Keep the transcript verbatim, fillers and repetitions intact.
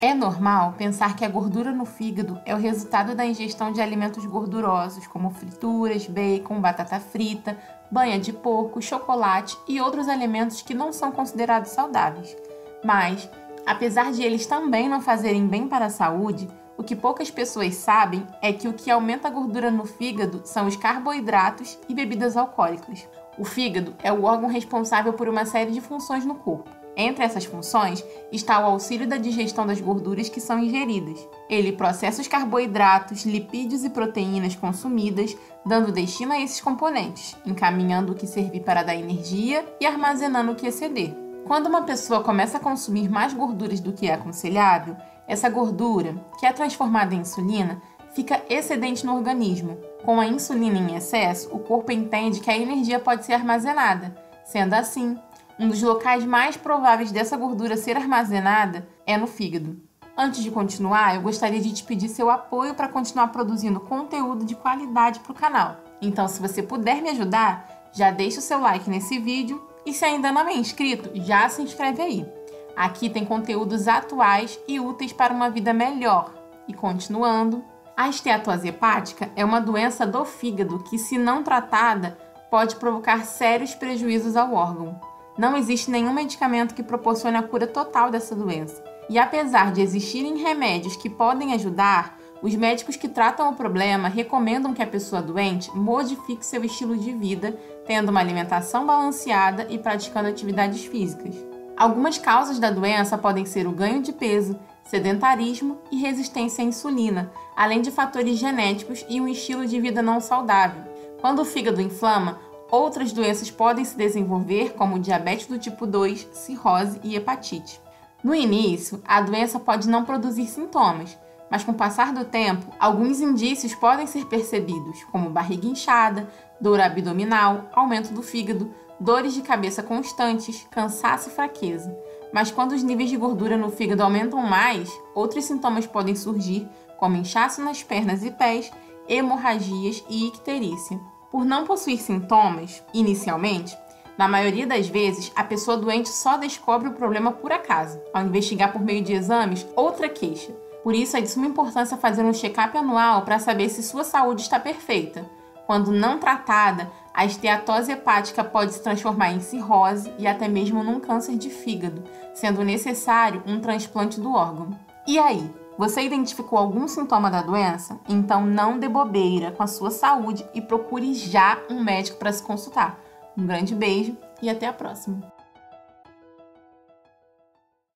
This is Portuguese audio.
É normal pensar que a gordura no fígado é o resultado da ingestão de alimentos gordurosos, como frituras, bacon, batata frita, banha de porco, chocolate e outros alimentos que não são considerados saudáveis. Mas, apesar de eles também não fazerem bem para a saúde, o que poucas pessoas sabem é que o que aumenta a gordura no fígado são os carboidratos e bebidas alcoólicas. O fígado é o órgão responsável por uma série de funções no corpo. Entre essas funções está o auxílio da digestão das gorduras que são ingeridas. Ele processa os carboidratos, lipídios e proteínas consumidas, dando destino a esses componentes, encaminhando o que servir para dar energia e armazenando o que exceder. Quando uma pessoa começa a consumir mais gorduras do que é aconselhável, essa gordura, que é transformada em insulina, fica excedente no organismo. Com a insulina em excesso, o corpo entende que a energia pode ser armazenada. Sendo assim, um dos locais mais prováveis dessa gordura ser armazenada é no fígado. Antes de continuar, eu gostaria de te pedir seu apoio para continuar produzindo conteúdo de qualidade para o canal. Então, se você puder me ajudar, já deixa o seu like nesse vídeo e se ainda não é inscrito, já se inscreve aí. Aqui tem conteúdos atuais e úteis para uma vida melhor. E continuando, a esteatose hepática é uma doença do fígado que, se não tratada, pode provocar sérios prejuízos ao órgão. Não existe nenhum medicamento que proporcione a cura total dessa doença. E apesar de existirem remédios que podem ajudar, os médicos que tratam o problema recomendam que a pessoa doente modifique seu estilo de vida, tendo uma alimentação balanceada e praticando atividades físicas. Algumas causas da doença podem ser o ganho de peso, sedentarismo e resistência à insulina, além de fatores genéticos e um estilo de vida não saudável. Quando o fígado inflama, outras doenças podem se desenvolver, como diabetes do tipo dois, cirrose e hepatite. No início, a doença pode não produzir sintomas, mas com o passar do tempo, alguns indícios podem ser percebidos, como barriga inchada, dor abdominal, aumento do fígado, dores de cabeça constantes, cansaço e fraqueza. Mas quando os níveis de gordura no fígado aumentam mais, outros sintomas podem surgir, como inchaço nas pernas e pés, hemorragias e icterícia. Por não possuir sintomas, inicialmente, na maioria das vezes, a pessoa doente só descobre o problema por acaso, ao investigar por meio de exames outra queixa. Por isso, é de suma importância fazer um check-up anual para saber se sua saúde está perfeita. Quando não tratada, a esteatose hepática pode se transformar em cirrose e até mesmo num câncer de fígado, sendo necessário um transplante do órgão. E aí? Você identificou algum sintoma da doença? Então não dê bobeira com a sua saúde e procure já um médico para se consultar. Um grande beijo e até a próxima!